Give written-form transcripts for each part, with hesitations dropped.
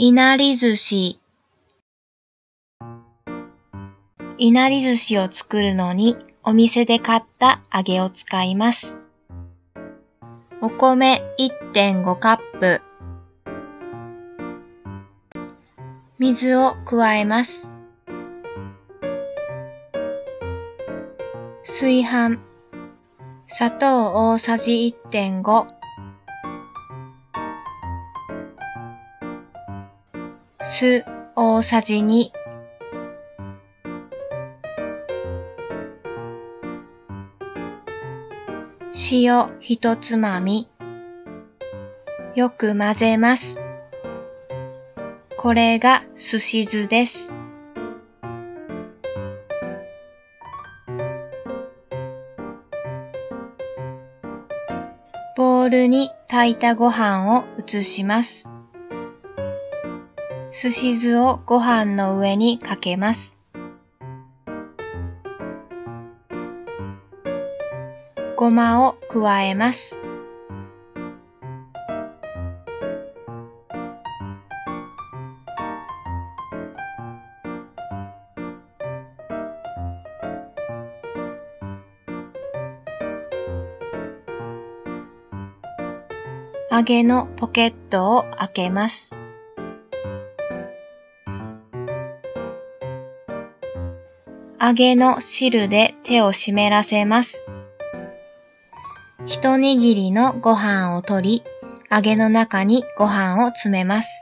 いなり寿司。いなり寿司を作るのにお店で買った揚げを使います。お米 1.5 カップ。水を加えます。炊飯。砂糖大さじ 1.5。酢大さじ2。塩1つまみ。よく混ぜます。これがすし酢です。ボウルに炊いたご飯を移します。すし酢をご飯の上にかけます。ごまを加えます。揚げのポケットを開けます。揚げの汁で手を湿らせます。一握りのご飯を取り、揚げの中にご飯を詰めます。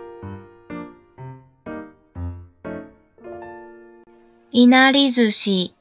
いなり寿司。